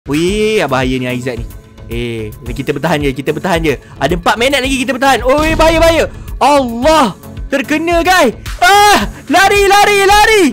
Wih, bahaya ni Aizat ni. Kita bertahan je, kita bertahan je. Ada 4 minit lagi kita bertahan. Oi, bahaya, bahaya. Allah, terkena guys. Lari, lari, lari.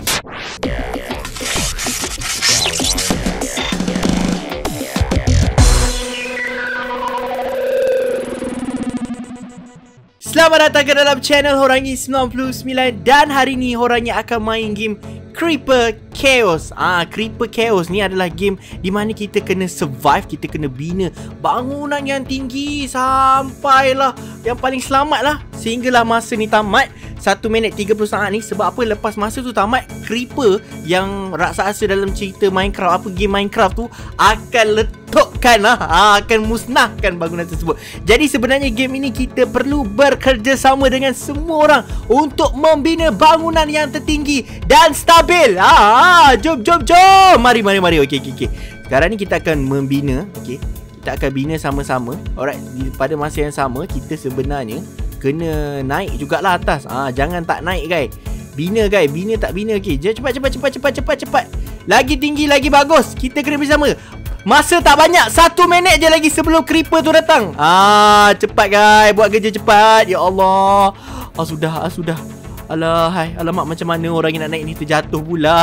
Selamat datang ke dalam channel Horangi 99. Dan hari ni Horangi akan main game Creeper Chaos. Creeper Chaos ni adalah game di mana kita kena survive, kita kena bina bangunan yang tinggi sampailah yang paling selamat lah, sehinggalah masa ni tamat. 1 minit 30 saat ni. Sebab apa? Lepas masa tu tamat, Creeper yang raksasa dalam cerita Minecraft, game Minecraft tu akan letupkan akan musnahkan bangunan tersebut. Jadi sebenarnya game ini kita perlu bekerjasama dengan semua orang untuk membina bangunan yang tertinggi dan stabil. Jom. Mari. Okey. Sekarang ni kita akan membina, okey. Kita akan bina sama-sama. Alright, pada masa yang sama kita sebenarnya kena naik jugalah atas. Jangan tak naik guys. Bina guys, bina tak bina. Okey, cepat. Lagi tinggi lagi bagus. Kita kena bersama. Masa tak banyak, 1 minit je lagi sebelum creeper tu datang. Cepat guys, buat kerja cepat. Ya Allah. Sudah. Alamak, macam mana orang yang nak naik ni terjatuh pula.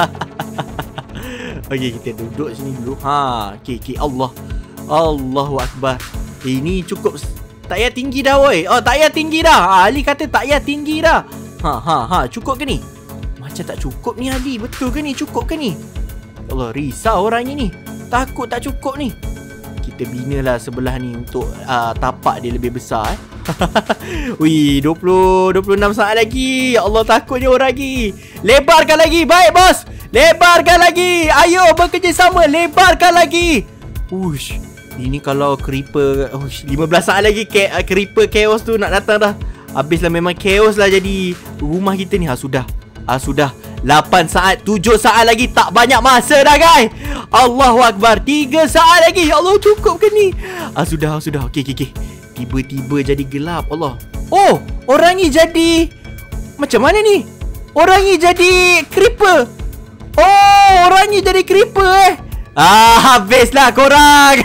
Okey, kita duduk sini dulu. Okey. Allahu Akbar. Ini cukup. Tak payah tinggi dah woi. Tak payah tinggi dah. Ali kata tak payah tinggi dah. Cukup ke ni? Macam tak cukup ni Ali. Betul ke ni? Cukup ke ni? Allah, risau orang ni. Takut tak cukup ni. Kita binalah sebelah ni untuk tapak dia lebih besar. Wih, 26 saat lagi. Ya Allah, takutnya orang lagi. Lebarkan lagi. Baik bos. Lebarkan lagi. Ayo bekerjasama. Lebarkan lagi. Ush. Ini kalau creeper 15 saat lagi creeper chaos tu nak datang dah. Habislah, memang chaos lah jadi rumah kita ni. Sudah 8 saat, 7 saat lagi. Tak banyak masa dah guys. Allahu Akbar. 3 saat lagi. Ya Allah, cukup ke ni? Sudah. Okey. Tiba-tiba jadi gelap. Allah. Oh, orang ni jadi macam mana ni? Orang ni jadi creeper. Oh, orang ni jadi creeper habislah korang.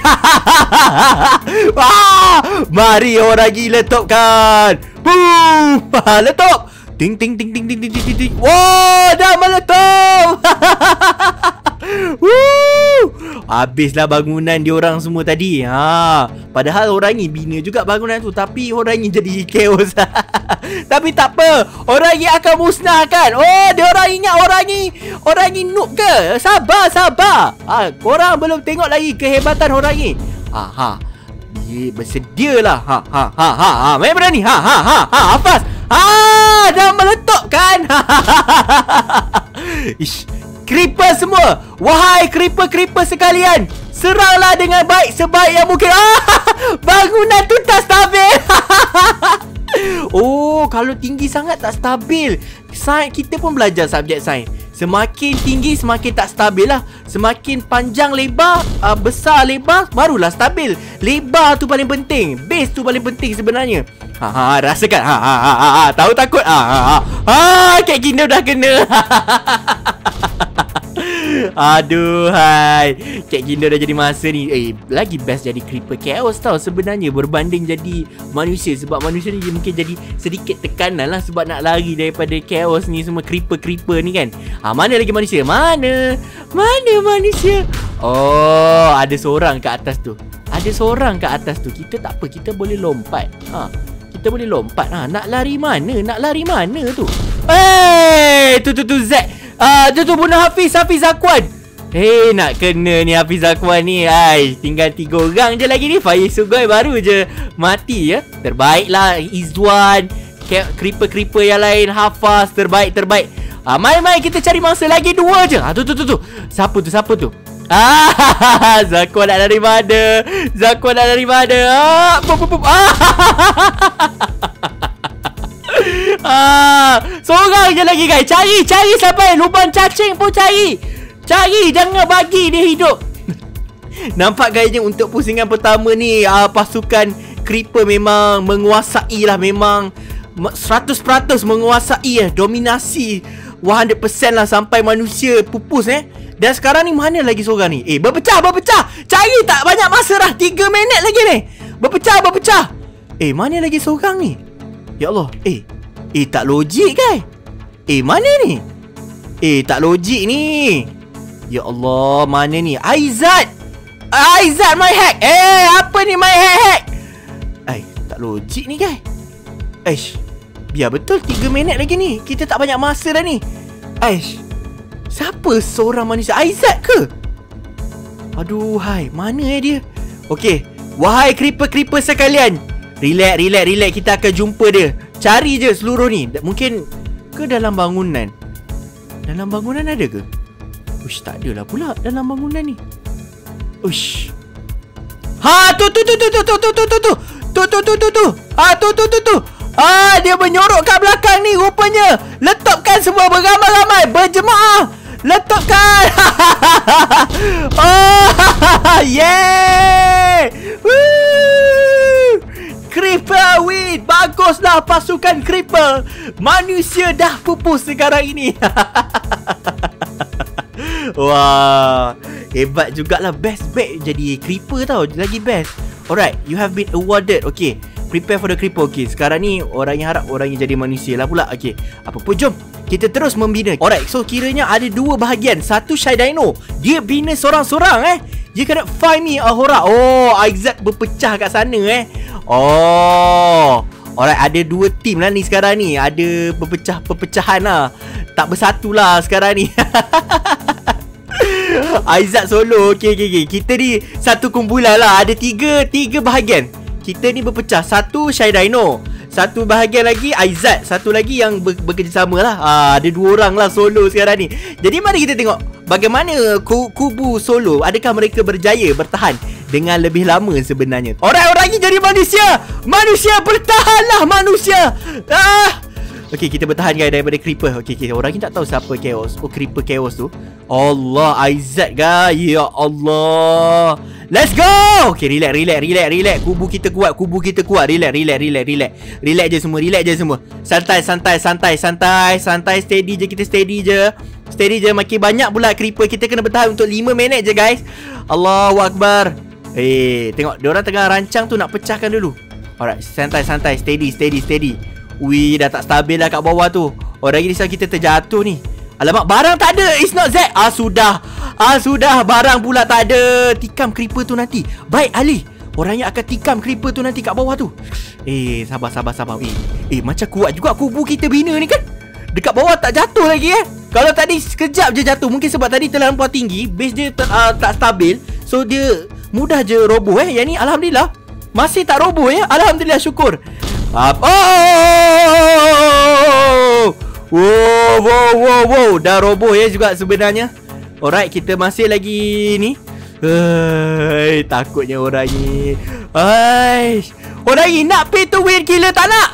Mari orang gila letupkan. Boom. Letup. Ting. Wow, dah meletup. Habislah bangunan diorang semua tadi. Padahal orang ni bina juga bangunan tu, tapi orang ni jadi chaos. Tapi tak apa, orang ni akan musnahkan. Diorang ingat orang ni noob ke? Sabar. Korang belum tengok lagi kehebatan orang ni. Bersedialah. Main berani. Hafaz. Dah meletup kan? Ish. Creeper semua, wahai creeper sekalian, seranglah dengan baik sebaik yang mungkin. Bangunan tu tak stabil. Kalau tinggi sangat tak stabil. Sains, kita pun belajar subjek sains. Semakin tinggi semakin tak stabil lah. Semakin panjang lebar, besar lebar, barulah stabil. Lebar tu paling penting. Base tu paling penting sebenarnya. Rasakan. Tahu takut. Kek gini dah kena. Aduhai, Cik Ginda dah jadi masa ni. Lagi best jadi Creeper Chaos tau sebenarnya, berbanding jadi manusia. Sebab manusia ni mungkin jadi sedikit tekanan lah, sebab nak lari daripada Chaos ni semua, Creeper ni kan. Mana lagi manusia? Mana manusia? Ada seorang kat atas tu. Kita tak apa, kita boleh lompat. Kita boleh lompat. Nak lari mana tu? Tu Z. Tu bunuh Hafiz Zakwan. Nak kena ni Hafiz Zakwan ni. Tinggal 3 orang je lagi ni. Faiz Sugoi baru je mati ya. Terbaiklah Izwan, creeper yang lain, Hafaz, terbaik. Mari kita cari mangsa lagi 2 je. Tu. Siapa tu? Zakwan nak dari mana? Seorang je lagi guys. Cari sampai lubang cacing pun cari, jangan bagi dia hidup. Nampak gayanya untuk pusingan pertama ni, pasukan creeper memang menguasai lah. Memang 100% menguasai dominasi 100% lah, sampai manusia pupus Dan sekarang ni mana lagi seorang ni? Berpecah. Cari tak banyak masa dah. 3 minit lagi ni. Berpecah. Mana lagi seorang ni? Ya Allah. Tak logik kan? Mana ni? Tak logik ni. Ya Allah, mana ni? Aizat, my hack. Apa ni my hack? Tak logik ni guys. Biar betul 3 minit lagi ni. Kita tak banyak masa dah ni. Siapa seorang manusia? Aizat ke? Aduh, mana dia? Okey, wahai creeper sekalian, relax. Kita akan jumpa dia. Cari je seluruh ni. Mungkin ke dalam bangunan? Dalam bangunan ada ke? Tak adalah pula dalam bangunan ni. Tu. Dia menyorok kat belakang ni rupanya. Letupkan semua beramai-ramai, berjemaah. Letupkan. Yeah. Creeper win. Baguslah pasukan Creeper. Manusia dah pupus sekarang ini. Wah, hebat jugalah. Best bet jadi Creeper tau. Lagi best. Alright, you have been awarded. Okay, prepare for the Creeper. Okay, sekarang ni orangnya harap orangnya jadi manusia lah pula. Okay, apa pun jom kita terus membina. Alright, so kiranya ada 2 bahagian. Satu Shy Dino, dia bina sorang-sorang dia kena find me Ahura. Aizat berpecah kat sana alright, ada 2 team lah ni sekarang ni. Ada perpecahan lah. Tak bersatu lah sekarang ni. Aizat solo. Okay. Kita ni satu kumpulan lah. Ada 3 bahagian. Kita ni berpecah. Satu Shy Dino, satu bahagian lagi Aizat, satu lagi yang bekerjasama lah. Ada 2 orang lah solo sekarang ni. Jadi mari kita tengok bagaimana kubu solo. Adakah mereka berjaya bertahan dengan lebih lama sebenarnya. Orang ni jadi manusia. Bertahanlah manusia. Okay, kita bertahan guys daripada Creeper. Okay, orang ni tak tahu siapa Chaos. Creeper Chaos tu. Allah, Aizat guys. Ya Allah. Let's go. Okay, relax. Kubu kita kuat. Relax. Relax je semua. Santai. Steady je, kita steady je. Makin banyak pula Creeper. Kita kena bertahan untuk 5 minit je guys. Allahu Akbar. Tengok, diorang tengah rancang tu nak pecahkan dulu. Alright, santai. Steady. Wih, dah tak stabil lah kat bawah tu. Orang ni risau kita terjatuh ni. Alamak, barang tak ada. It's not that. Sudah. Barang pula tak ada. Tikam Creeper tu nanti. Baik, Ali. Orangnya akan tikam Creeper tu nanti kat bawah tu. Sabar. Macam kuat juga kubu kita bina ni kan. Dekat bawah tak jatuh lagi Kalau tadi sekejap je jatuh. Mungkin sebab tadi terlampau tinggi. Base dia tak stabil. So dia mudah je roboh Yang ni Alhamdulillah masih tak roboh Alhamdulillah, syukur. Wow, dah roboh juga sebenarnya. Alright, kita masih lagi ni. Takutnya orang ni. Orang ni nak pay to win, gila tak nak.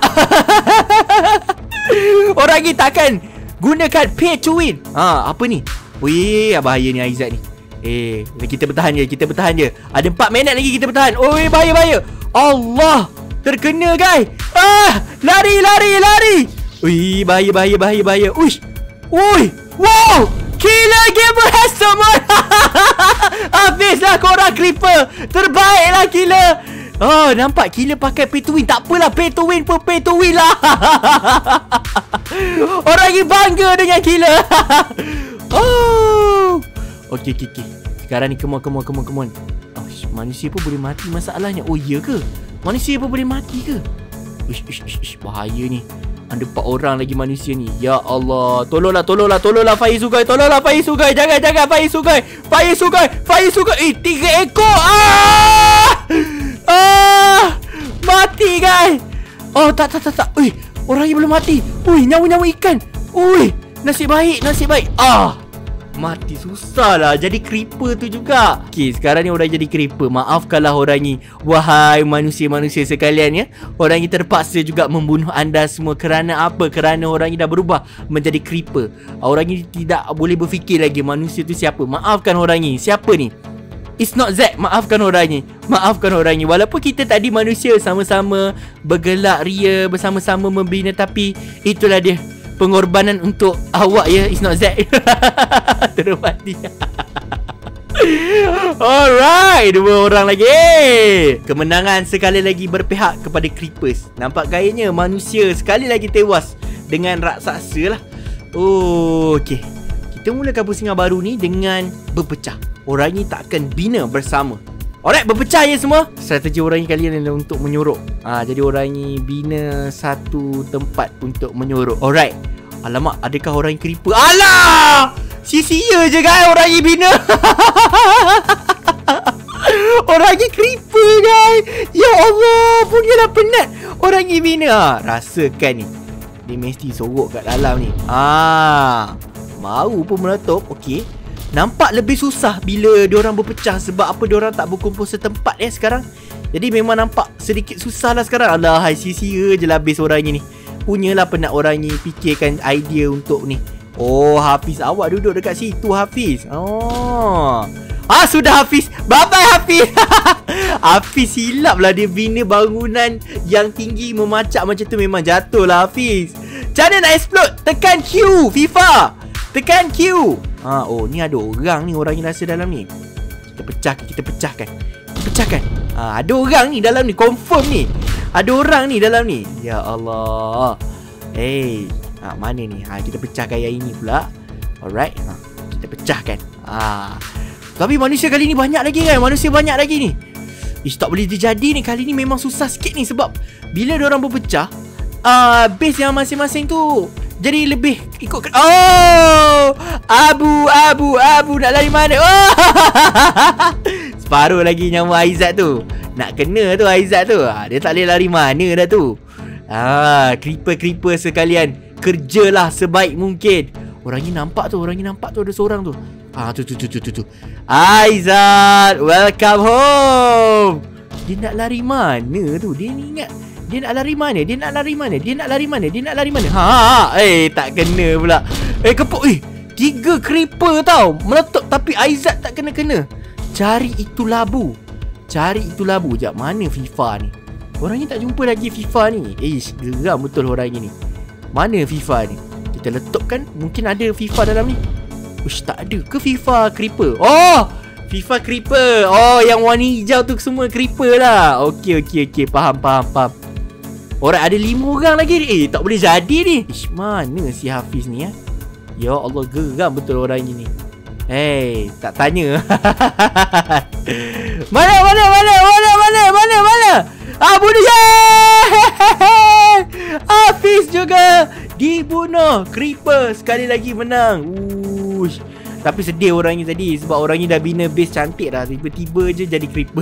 Orang ni takkan gunakan pay to win. Apa ni? Wih, bahaya ni Aizat ni. Kita bertahan je. Ada 4 minit lagi kita bertahan. Bahaya. Allah, terkena guys. Lari. Wih, bahaya. Uish. Wow. Killer gamer has someone. Habislah korang Creeper. Terbaiklah killer. Nampak killer pakai pay to win. Tak apalah, pay to win pun pay to win lah. Orang ni bangga dengan killer. Okay. Sekarang ni come on. Manusia pun boleh mati masalahnya. Iya ke? Manusia pun boleh mati ke? Ish, bahaya ni. Ada 4 orang lagi manusia ni. Ya Allah, tolonglah Faiz Sugai. Jangan Faiz Sugai. 3 ekor. Mati guys. Tak. Orang ni belum mati. Nyawa ikan. Nasib baik. Mati susah lah jadi Creeper tu juga. Okay, sekarang ni orang jadi Creeper. Maafkanlah orang ni. Wahai manusia-manusia sekalian Orang ni terpaksa juga membunuh anda semua. Kerana apa? Kerana orang ni dah berubah menjadi Creeper. Orang ni tidak boleh berfikir lagi manusia tu siapa. Maafkan orang ni. Siapa ni? It's not Zack. Maafkan orang ni. Walaupun kita tadi manusia sama-sama bergelak ria, bersama-sama membina, tapi itulah dia. pengorbanan untuk awak ya. It's not Z. Terus mati. Alright, 2 orang lagi. Kemenangan sekali lagi berpihak kepada Creepers. Nampak gayanya manusia sekali lagi tewas dengan raksasa lah. Okay, kita mulakan pusingan baru ni dengan berpecah. Orang ni tak akan bina bersama. Alright, berpecah ya semua. Strategi orang ni kalian adalah untuk menyorok. Jadi orang ni bina satu tempat untuk menyorok. Alright. Alamak, adakah orang ni creeper? Alah! Sia-sia je guys orang ni bina. Orang ni creeper guys. Ya Allah, punyalah penat. Orang ni bina. Rasakan ni. Dia mesti sorok kat dalam ni. Mau pun meletup. Okey. Nampak lebih susah bila diorang berpecah. Sebab apa diorang tak berkumpul setempat sekarang. Jadi memang nampak sedikit susah lah sekarang. Alah, sia-sia je lah base orang ni. Punyalah penat orang ni fikirkan idea untuk ni. Oh, Hafiz, awak duduk dekat situ Hafiz. Sudah Hafiz. Bye-bye Hafiz. Hafiz silap lah dia bina bangunan yang tinggi memacak macam tu. Memang jatuh lah Hafiz. Cara nak explode? Tekan Q FIFA. Tekan Q. Ni ada orang ni. Orang ni rasa dalam ni. Kita pecahkan. Ada orang ni dalam ni. Confirm ni. Ada orang ni dalam ni. Ya Allah. Mana ni? Kita pecahkan yang ini pula. Alright. Kita pecahkan. Tapi manusia kali ni banyak lagi kan? Manusia banyak lagi ni. Tak boleh terjadi ni. Kali ni memang susah sikit ni. Sebab bila diorang berpecah, base yang masing-masing tu jadi lebih ikut. Abu nak lari mana? Separuh lagi nyawa Aizat tu. Nak kena tu Aizat tu. Dia tak boleh lari mana dah tu. Creeper sekalian, kerjalah sebaik mungkin. Orang ni nampak tu ada seorang tu. Tu. Aizat, welcome home. Dia nak lari mana tu? Dia ni ingat dia nak lari mana? Tak kena pula. Kepuk. 3 creeper tau. Meletup tapi Aizat tak kena-kena. Cari itu labu. Sekejap, mana FIFA ni? Orang ni tak jumpa lagi FIFA ni. Geram betul orang ni. Mana FIFA ni? Kita letupkan. Mungkin ada FIFA dalam ni. Tak ada ke FIFA creeper? FIFA creeper. Yang warna hijau tu semua creeper lah. Okey. Faham. Alright, ada 5 orang lagi ni. Tak boleh jadi ni. Mana si Hafiz ni ya? Ya Allah, geram betul orang ni. Tak tanya. Mana? Bunuh je. Hafiz juga dibunuh. Creeper sekali lagi menang. Tapi sedih orang ni tadi. Sebab orang ni dah bina base cantik dah. Tiba-tiba je jadi creeper.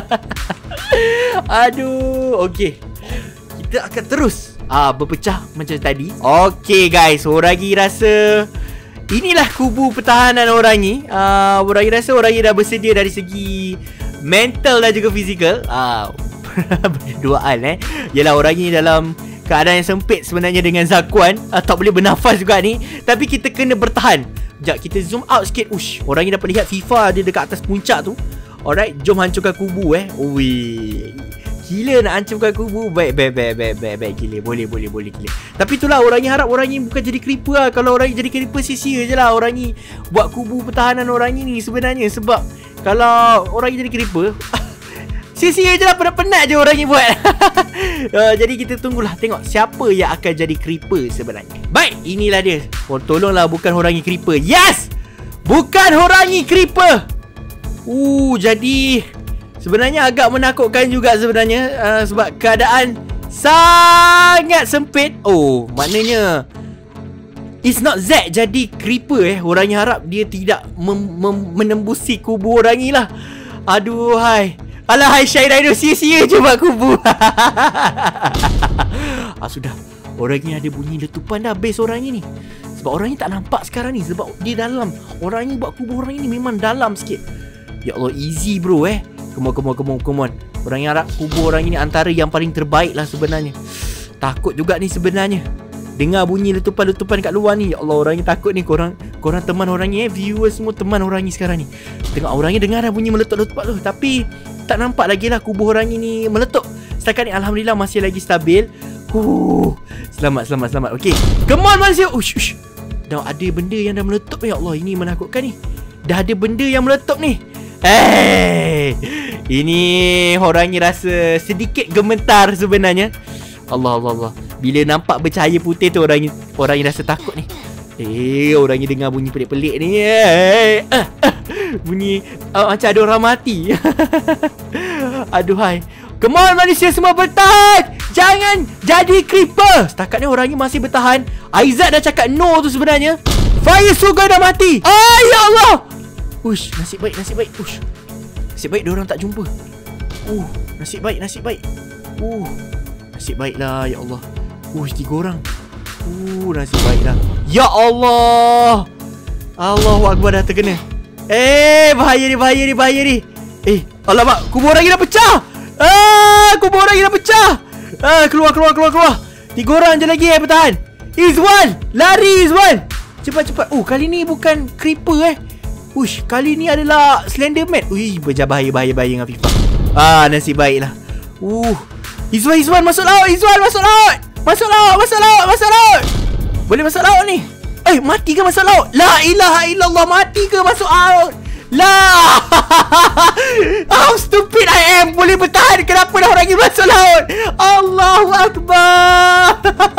Aduh. Okey, kita akan terus berpecah macam tadi. Okey guys, orang ni rasa inilah kubu pertahanan orang ni. Orang ni rasa orang ni dah bersedia dari segi mental dan juga fizikal. Berduaan Yelah, orang ni dalam keadaan yang sempit sebenarnya dengan Zakuan. Tak boleh bernafas juga ni. Tapi kita kena bertahan. Sekejap, kita zoom out sikit. Orang ni dapat lihat FIFA dia dekat atas puncak tu. Alright, jom hancurkan kubu Gila nak hancurkan kubu. Baik. Gila. Boleh gila. Tapi itulah, orang ni harap orang ni bukan jadi creeper lah. Kalau orang ni jadi creeper, sia-sia je lah. Orang ni buat kubu pertahanan orang ni sebenarnya. Sebab kalau orang ni jadi creeper, sia-sia je lah, penat-penat je orang ni buat. Jadi kita tunggulah tengok siapa yang akan jadi creeper sebenarnya. Baik, inilah dia. Tolonglah bukan orang ni creeper. Yes! Bukan orang ni creeper. Jadi sebenarnya agak menakutkan juga sebenarnya. Sebab keadaan sangat sempit. Maknanya it's not Z jadi creeper Orang ni harap dia tidak menembusi kubu orang ni lah. Aduhai. Alah, Syai Dino, sia-sia je buat kubu. Sudah. Orang ni ada bunyi letupan dah base orang ni. Sebab orang ni tak nampak sekarang ni. Sebab dia dalam. Orang ni buat kubu orang ni memang dalam sikit. Ya Allah, easy bro Come on. Orang yang harap kubu orang ini antara yang paling terbaik lah sebenarnya. Takut juga ni sebenarnya. Dengar bunyi letupan-letupan kat luar ni. Ya Allah, orang ni takut ni. Korang teman orang ni viewers semua teman orang ni sekarang ni. Tengok orang ni dengar dah bunyi meletup-letup tu. Tapi tak nampak lagi lah kubu orang ni meletup. Setakat ni Alhamdulillah masih lagi stabil. Selamat. Okay, come on manusia. Ush. Dah ada benda yang dah meletup. Ya Allah, ini menakutkan ni. Dah ada benda yang meletup ni. Ini orangnya rasa sedikit gemetar sebenarnya. Allah. Bila nampak bercahaya putih tu orangnya rasa takut ni. Orangnya dengar bunyi pelik-pelik ni. Bunyi macam ada orang mati. Aduhai. Come on manusia semua, bertahan. Jangan jadi creeper. Setakat ni orangnya masih bertahan. Aizat dah cakap no tu sebenarnya. Fire sugar dah mati. Ya Allah. Ush, nasib baik. Ush. Nasib baik diorang tak jumpa. Nasib baik. Nasib baiklah, ya Allah. Ush, 3 orang. Nasib baiklah. Ya Allah. Allahu Akbar, dah terkena. Bahaya ni. Alamak, kubur orang ni dah pecah. Keluar. 3 orang je lagi bertahan. Izwan, lari Izwan. Cepat. Kali ni bukan creeper Ush, kali ni adalah Slenderman. Bahaya dengan FIFA. Nasib baiklah. Izwan masuk laut. Masuk laut. Boleh masuk laut ni. Mati ke masuk laut? La ilaha illallah, mati ke masuk laut? Lah. How stupid I am. Boleh bertahan, kenapa dah orang ni masuk laut? Allahu Akbar.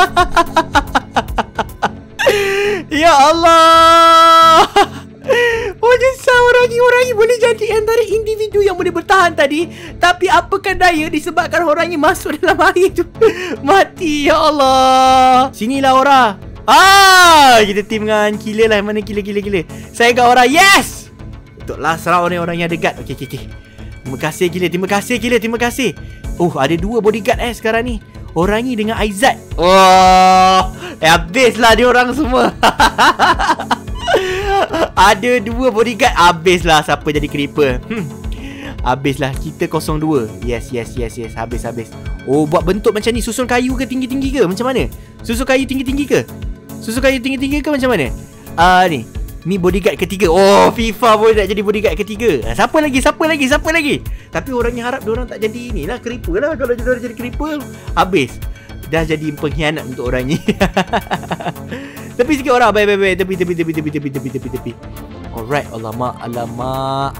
Ya Allah. Menyesal orang ni boleh jadi antara individu yang boleh bertahan tadi. Tapi apakah daya disebabkan orang ni masuk dalam air tu. Mati, ya Allah. Sinilah orang. Kita team dengan killer lah. Mana killer. Saya kat orang. Yes. Untuk last round ni orang yang ada guard. Okay. Terima kasih killer. Ada 2 bodyguard sekarang ni. Orang ni dengan Aizat. Habislah dia orang semua. Ada 2 bodyguard. Habislah siapa jadi creeper. Habislah. Kita 0-2. Yes. Habis. Buat bentuk macam ni. Susun kayu ke tinggi-tinggi ke? Macam mana? Susun kayu tinggi-tinggi ke macam mana? Ni bodyguard ketiga. FIFA pun nak jadi bodyguard ketiga. Siapa lagi? Tapi orangnya harap diorang tak jadi inilah creeper lah. Kalau diorang jadi creeper, habis. Dah jadi pengkhianat untuk orang ni. Tepi sikit orang. Baik. Tepi. Alright. Alamak.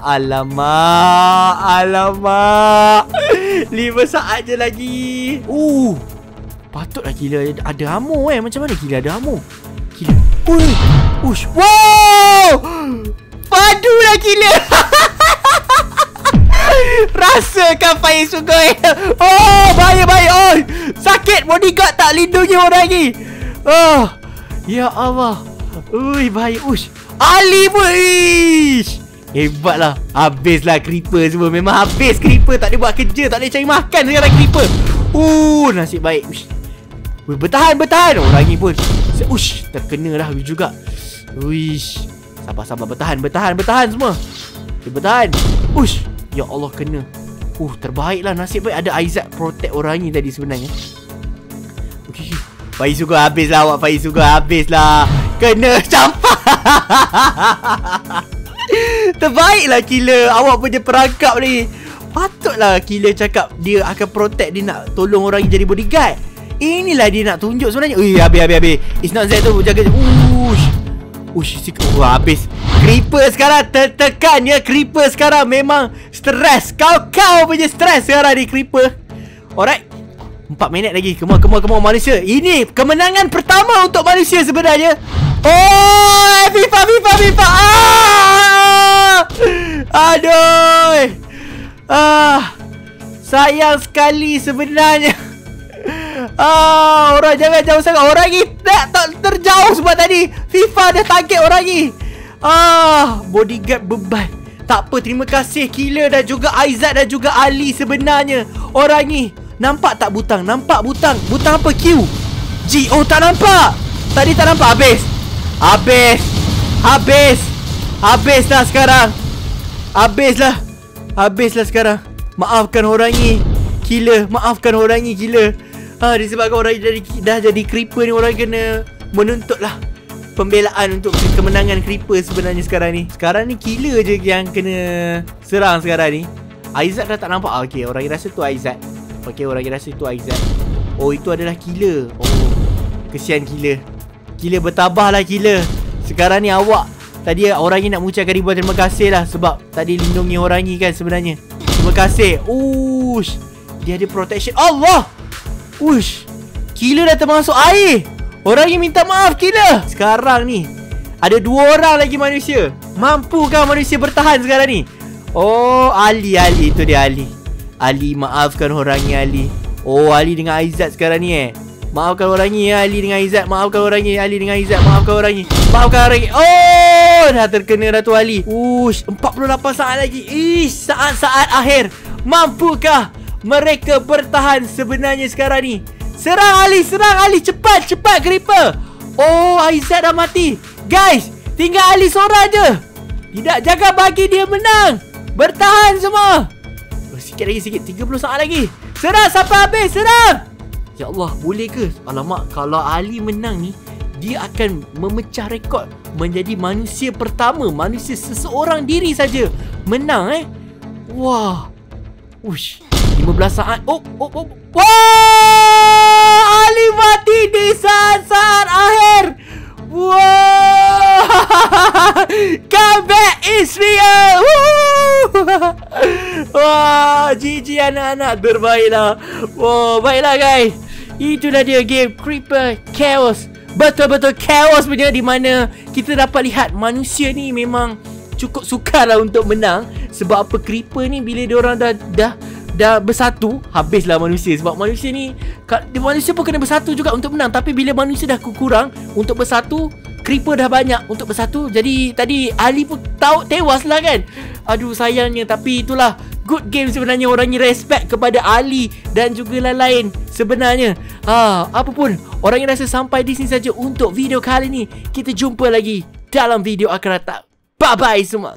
5 saat je lagi. Patutlah gila ada ammo Macam mana gila ada ammo? Ush. Wow. Padu lah gila. Rasakan fire sugar. Bahaya. Sakit, bodyguard tak lindungi orang ni. Ya Allah. Bahaya. Ush. Ali pun. Hebatlah. Habislah creeper semua. Memang habis creeper. Tak boleh buat kerja. Tak boleh cari makan sekarang creeper. Nasib baik. Ush. Bertahan. Orang ni pun terkena dah juga. Sabar. Bertahan semua. Bertahan. Ya Allah, kena. Terbaiklah. Nasib baik ada Aizat protect orang ni tadi sebenarnya. Okay. Faiz juga habislah awak. Habislah. Kena campak. Terbaiklah killer. Awak punya perangkap ni. Patutlah killer cakap dia akan protect. Dia nak tolong orang yang jadi bodyguard. Inilah dia nak tunjuk sebenarnya. Habis. It's not Z tu. Jaga. Habis. Creeper sekarang tertekan ya. Creeper sekarang memang stres. Kau punya stres sekarang ni creeper. Alright. 4 minit lagi. Come on manusia. Ini kemenangan pertama untuk manusia sebenarnya. FIFA. Aduh. Sayang sekali sebenarnya. Orang jangan jauh sangat. Orang ni tak terjauh sebab tadi FIFA dah target orang ni. Bodyguard beban. Tak apa, terima kasih killer dan juga Aizat dan juga Ali sebenarnya. Orang ni nampak tak butang? Nampak butang? Butang apa? Q G. Tak nampak. Tadi tak nampak. Habislah sekarang. Habislah sekarang. Maafkan orang ni killer. Disebabkan orang dah jadi creeper ni, orang kena menuntut lah pembelaan untuk kemenangan creeper sebenarnya sekarang ni. Sekarang ni killer je yang kena serang sekarang ni. Aizat dah tak nampak. Okay, orang rasa tu Aizat. Oh, itu adalah killer. Oh, kesian killer. Killer bertabahlah killer. Sekarang ni awak, tadi orang ni nak mengucapkan ribuan terima kasih lah sebab tadi lindungi orang ni kan sebenarnya. Terima kasih. Ush, dia ada protection. Allah. Ush, killer dah termasuk air. Orang ni minta maaf killer. Sekarang ni ada 2 orang lagi manusia. Mampukah manusia bertahan sekarang ni? Oh, Ali itu dia Ali. Ali, maafkan orang ni Ali. Oh, Ali dengan Aizat sekarang ni maafkan orang ni Ali dengan Aizat. Maafkan orang ni Ali dengan Aizat. Maafkan orang ni. Maafkan orang ni. Oh, dah terkena Ratu Ali. Ush, 48 saat lagi. Ish, saat-saat akhir. Mampukah mereka bertahan sebenarnya sekarang ni? Serang Ali, cepat Creeper. Oh, Aizat dah mati. Guys, tinggal Ali seorang je. Tidak, jaga bagi dia menang. Bertahan semua. Sikit lagi, 30 saat lagi. Serang sampai habis, serang. Ya Allah, boleh ke? Alamak, kalau Ali menang ni, dia akan memecah rekod menjadi manusia pertama, manusia seseorang diri saja menang Wah. Ush, 15 saat. Oh. Wah! Ali mati di saat-saat akhir. Wah! Comeback is real. Wah, GG anak-anak, terbaiklah. Wah, baiklah guys. Itulah dia game Creeper Chaos. Betul-betul chaos punya, di mana kita dapat lihat manusia ni memang cukup sukar lah untuk menang. Sebab apa, Creeper ni bila diorang dah bersatu, habislah manusia. Sebab manusia ni, manusia pun kena bersatu juga untuk menang. Tapi bila manusia dah kurang untuk bersatu, Creeper dah banyak untuk bersatu. Jadi tadi Ali pun tewas lah kan. Aduh, sayangnya. Tapi itulah good game sebenarnya. Orangnya respect kepada Ali dan juga lain-lain sebenarnya. Apapun, orangnya rasa sampai di sini saja untuk video kali ni. Kita jumpa lagi dalam video akan datang. Bye-bye semua.